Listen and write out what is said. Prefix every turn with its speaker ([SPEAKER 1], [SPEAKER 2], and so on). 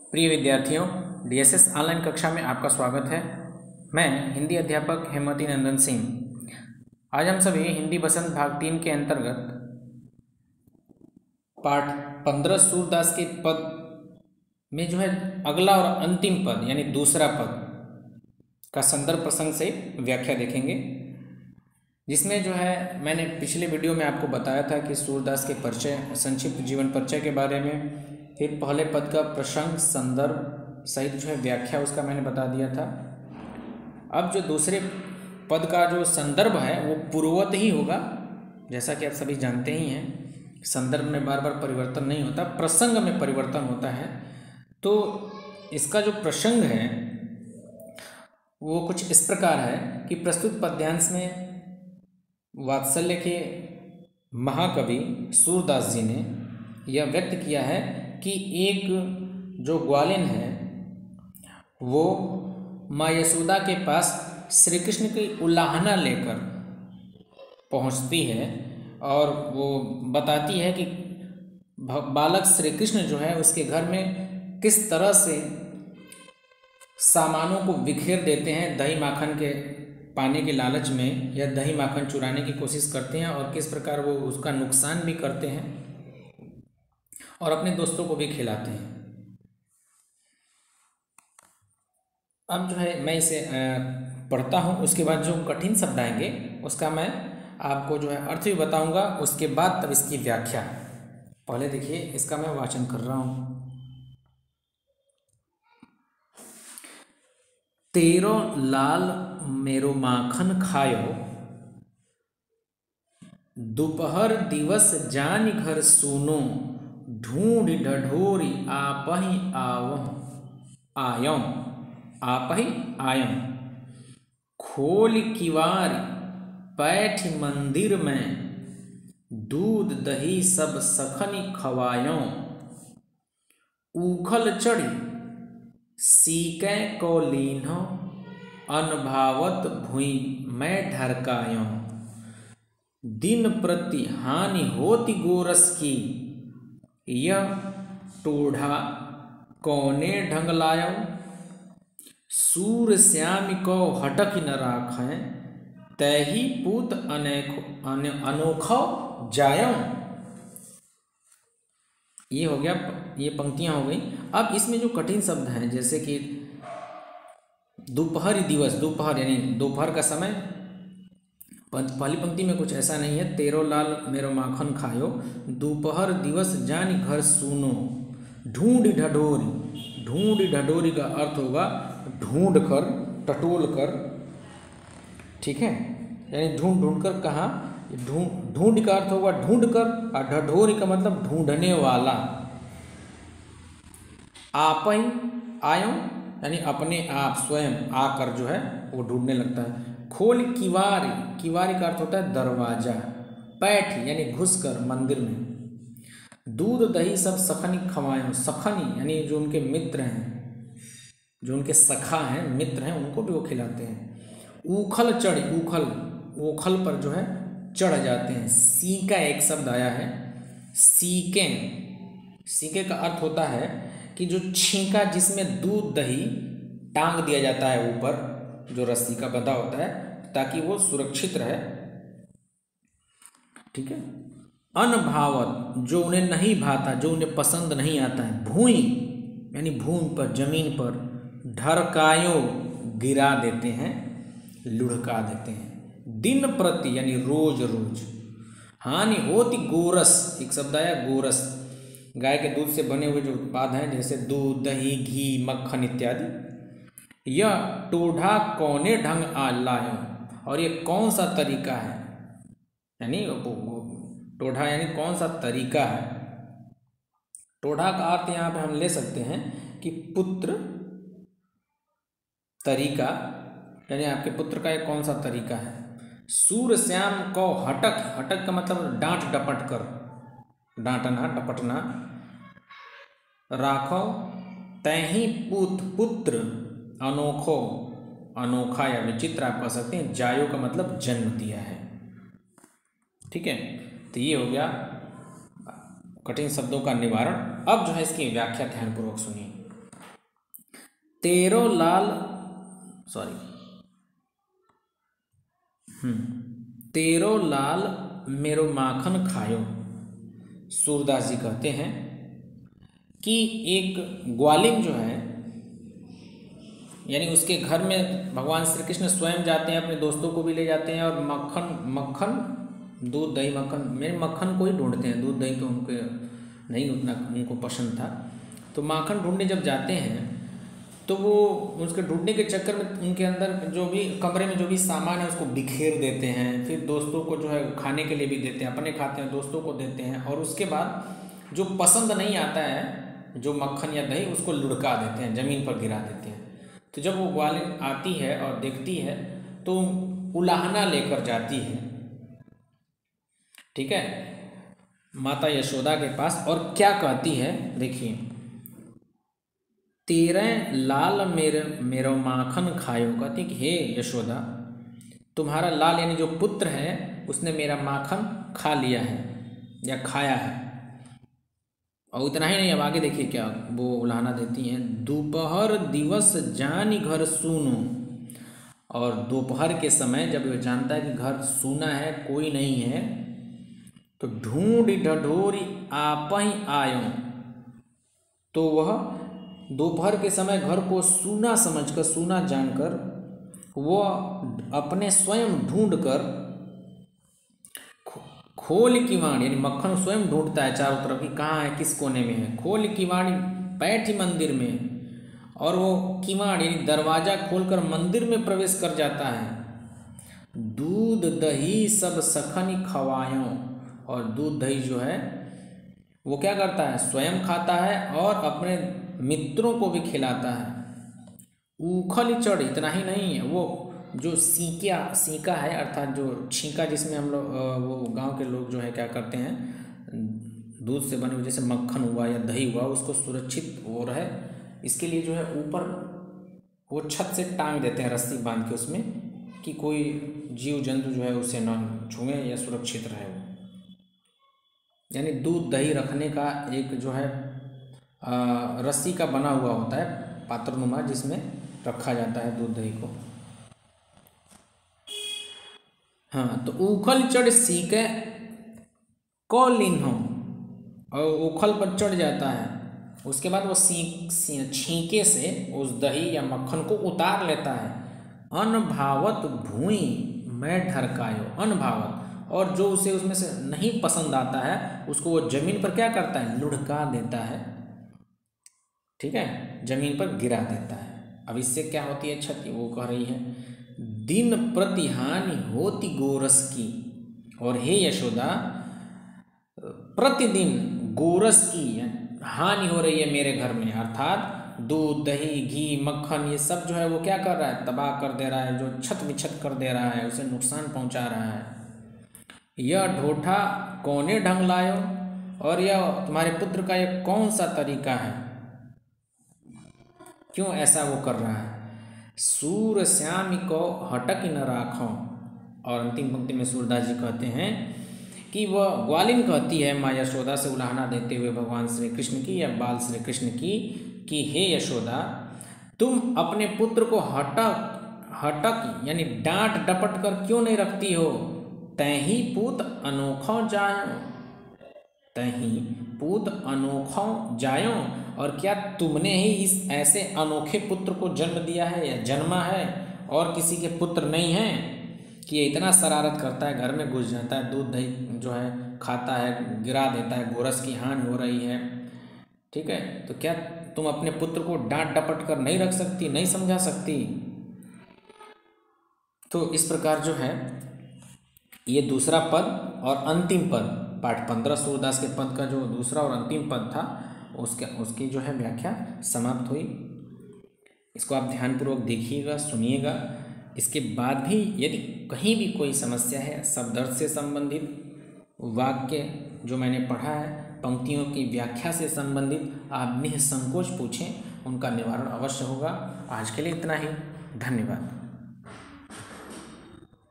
[SPEAKER 1] प्रिय विद्यार्थियों, DSS online कक्षा में आपका स्वागत है। मैं हिंदी अध्यापक हेमवती नंदन सिंह। आज हम सभी हिंदी बसंत भाग 3 के अंतर्गत पाठ 15 सूरदास के पद में जो है अगला और अंतिम पद यानी दूसरा पद का संदर्भ प्रसंग से व्याख्या देखेंगे, जिसमें जो है मैंने पिछले वीडियो में आपको बताया था कि सूरदास के परिचय, संक्षिप्त जीवन परिचय के बारे में, फिर पहले पद का प्रसंग, संदर्भ सहित जो है व्याख्या उसका मैंने बता दिया था। अब जो दूसरे पद का जो संदर्भ है वो पूर्ववत ही होगा, जैसा कि आप सभी जानते ही हैं। संदर्भ में बार बार परिवर्तन नहीं होता, प्रसंग में परिवर्तन होता है। तो इसका जो प्रसंग है वो कुछ इस प्रकार है कि प्रस्तुत पद्यांश में वात्सल्य के महाकवि सूरदास जी ने यह व्यक्त किया है कि एक जो ग्वालिन है वो माँ यशोदा के पास श्री कृष्ण की उल्लाहना लेकर पहुंचती है और वो बताती है कि बालक श्री कृष्ण जो है उसके घर में किस तरह से सामानों को बिखेर देते हैं, दही माखन के पाने के लालच में या दही माखन चुराने की कोशिश करते हैं, और किस प्रकार वो उसका नुकसान भी करते हैं और अपने दोस्तों को भी खिलाते हैं। अब जो है मैं इसे पढ़ता हूँ, उसके बाद जो कठिन शब्द आएंगे उसका मैं आपको जो है अर्थ भी बताऊंगा, उसके बाद तब इसकी व्याख्या। पहले देखिए इसका मैं वाचन कर रहा हूँ। तेरो लाल मेरो माखन खायो, दोपहर दिवस जानि घर सुनो, ढूंढ ढढोरी आपहि आयम आपहि आयम, खोल किवार पैठ मंदिर में, दूध दही सब सखनी खवायों, उखल चढ़ी सीकै को लीन्हो, अनभावत भुई मैं ढरकायों, दिन प्रति हानि होती गोरस की, यह टोढ़ा कौने ढंग लायो, सूर श्याम को हटक न राखें, तैही पूत अनोखो जायों। ये हो गया, ये पंक्तियां हो गई। अब इसमें जो कठिन शब्द हैं, जैसे कि दोपहर दिवस, दोपहर यानी दोपहर का समय। पहली पंक्ति में कुछ ऐसा नहीं है, तेरो लाल मेरो माखन खायो, दोपहर दिवस जानि घर सुनो, ढूंढ ढढोरी। ढूंढ ढढोरी का अर्थ होगा ढूंढ कर, टटोल कर, ठीक है, यानी ढूंढ ढूंढ कर। कहाँ ढूंढ का अर्थ होगा ढूंढ कर, और ढढोरी का मतलब ढूंढने वाला। आप ही आयो यानी अपने आप स्वयं आकर जो है वो ढूंढने लगता है। खोल किवारी, किवारी का अर्थ होता है दरवाजा। पैठ यानी घुसकर मंदिर में। दूध दही सब सखनी खवायों, सखनी यानी जो उनके मित्र हैं, जो उनके सखा हैं, मित्र हैं, उनको भी वो खिलाते हैं। उखल चढ़ी, उखल, उखल पर जो है चढ़ जाते हैं। सीका एक शब्द आया है, सीके। सीके का अर्थ होता है कि जो छींका जिसमें दूध दही टांग दिया जाता है ऊपर, जो रस्सी का बंधा होता है ताकि वो सुरक्षित रहे, ठीक है। अनभावत जो उन्हें नहीं भाता, जो उन्हें पसंद नहीं आता है। भूई यानी भूमि पर, जमीन पर। ढरकायो गिरा देते हैं, लुढ़का देते हैं। दिन प्रति यानी रोज रोज। हानि होती गोरस, एक शब्द आया गोरस, गाय के दूध से बने हुए जो उत्पाद हैं जैसे दूध दही घी मक्खन इत्यादि। यह टोढ़ा कौने ढंग आ लायो, और ये कौन सा तरीका है, यानी टोढ़ा यानी कौन सा तरीका है। टोढ़ा का अर्थ यहाँ पे हम ले सकते हैं कि पुत्र, तरीका यानी आपके पुत्र का एक कौन सा तरीका है। सूर श्याम को हटक, हटक का मतलब डांट डपट कर, डांटना डपटना। राखो तैही पूत, पुत्र। अनोखो, अनोखा या विचित्र आप कह सकते हैं। जायो का मतलब जन्म दिया है, ठीक है। तो ये हो गया कठिन शब्दों का निवारण। अब जो है इसकी व्याख्या ध्यानपूर्वक सुनिए। तेरो लाल, सॉरी, तेरो लाल मेरो माखन खायो। सूरदास जी कहते हैं कि एक ग्वालिन जो है, यानी उसके घर में भगवान श्री कृष्ण स्वयं जाते हैं, अपने दोस्तों को भी ले जाते हैं, और मक्खन दूध दही मक्खन, मेरे मक्खन को ही ढूंढते हैं, दूध दही तो उनके नहीं उतना उनको पसंद था। तो माखन ढूंढने जब जाते हैं तो वो उसके ढूंढने के चक्कर में उनके अंदर जो भी कमरे में जो भी सामान है उसको बिखेर देते हैं, फिर दोस्तों को जो है खाने के लिए भी देते हैं, अपने खाते हैं, दोस्तों को देते हैं, और उसके बाद जो पसंद नहीं आता है जो मक्खन या दही उसको लुढ़का देते हैं, ज़मीन पर गिरा देते हैं। तो जब वो ग्वालिन आती है और देखती है तो उलाहना लेकर जाती है, ठीक है, माता यशोदा के पास, और क्या कहती है देखिए, तेरे लाल मेरो माखन खायो। कहती कि हे यशोदा, तुम्हारा लाल यानी जो पुत्र है उसने मेरा माखन खा लिया है या खाया है। और इतना ही नहीं, अब आगे देखिए क्या वो उलाहना देती हैं, दोपहर दिवस जानी घर सूनो। और दोपहर के समय जब वो जानता है कि घर सूना है, कोई नहीं है, तो ढूंढ ढढोरी आप ही आयो। तो वह दोपहर के समय घर को सूना समझकर, सूना जानकर, वह अपने स्वयं ढूंढकर खोल किवाड़, यानी मक्खन स्वयं ढूंढता है चारों तरफ कि कहाँ है, किस कोने में है, खोल किवाड़ी बैठी मंदिर में, और वो किवाड़ यानी दरवाजा खोलकर मंदिर में प्रवेश कर जाता है। दूध दही सब सखनी खवायों, और दूध दही जो है वो क्या करता है, स्वयं खाता है और अपने मित्रों को भी खिलाता है। ऊखल चढ़, इतना ही नहीं है, वो जो सीका है, अर्थात जो छींका जिसमें हम लोग वो गांव के लोग जो है क्या करते हैं, दूध से बने हुए जैसे मक्खन हुआ या दही हुआ, उसको सुरक्षित हो रहे इसके लिए जो है ऊपर वो छत से टांग देते हैं रस्सी बांध के उसमें, कि कोई जीव जंतु जो है उसे न छुए या सुरक्षित रहे वो। यानी दूध दही रखने का एक जो है रस्सी का बना हुआ होता है पात्रनुमा, जिसमें रखा जाता है दूध दही को। हाँ, तो उखल चढ़ सीके कौलिन्हो, और उखल पर चढ़ जाता है, उसके बाद वो छींके से उस दही या मक्खन को उतार लेता है। अनभावत भूई मैं ढरकायो, अनभावत, और जो उसे उसमें से नहीं पसंद आता है उसको वो जमीन पर क्या करता है, लुढ़का देता है, ठीक है, जमीन पर गिरा देता है। अब इससे क्या होती है क्षति, वो कह रही है, दिन प्रति हानि होती गोरस की, और हे यशोदा प्रतिदिन गोरस की हानि हो रही है मेरे घर में, अर्थात दूध दही घी मक्खन ये सब जो है वो क्या कर रहा है, तबाह कर दे रहा है, जो छत विछत कर दे रहा है, उसे नुकसान पहुंचा रहा है। यह ढोठा कौने ढंग लायो, और यह तुम्हारे पुत्र का यह कौन सा तरीका है, क्यों ऐसा वो कर रहा है। सूर श्याम को हटक न राखो, और अंतिम पंक्ति में सूरदास जी कहते हैं कि वह ग्वालिन कहती है माँ यशोदा से उलाहना देते हुए भगवान श्री कृष्ण की या बाल श्री कृष्ण की, कि हे यशोदा, तुम अपने पुत्र को हटक यानी डांट डपट कर क्यों नहीं रखती हो। तैही पूत अनोखो जायो, तैही पूत अनोखो जायो, और क्या तुमने ही इस ऐसे अनोखे पुत्र को जन्म दिया है या जन्मा है, और किसी के पुत्र नहीं है कि ये इतना शरारत करता है, घर में घुस जाता है, दूध दही जो है खाता है, गिरा देता है, गोरस की हानि हो रही है, ठीक है, तो क्या तुम अपने पुत्र को डांट डपट कर नहीं रख सकती, नहीं समझा सकती। तो इस प्रकार जो है ये दूसरा पद और अंतिम पद, पाठ 15 सूरदास के पद का जो दूसरा और अंतिम पद था उसकी जो है व्याख्या समाप्त हुई। इसको आप ध्यानपूर्वक देखिएगा, सुनिएगा। इसके बाद भी यदि कहीं भी कोई समस्या है, शब्द अर्थ से संबंधित, वाक्य जो मैंने पढ़ा है, पंक्तियों की व्याख्या से संबंधित, आप निसंकोच पूछें, उनका निवारण अवश्य होगा। आज के लिए इतना ही, धन्यवाद।